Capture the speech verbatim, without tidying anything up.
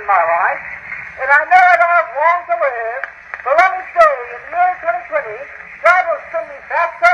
in my life, and I know that I've long to live. But let me say, in the year twenty twenty, God will send me back to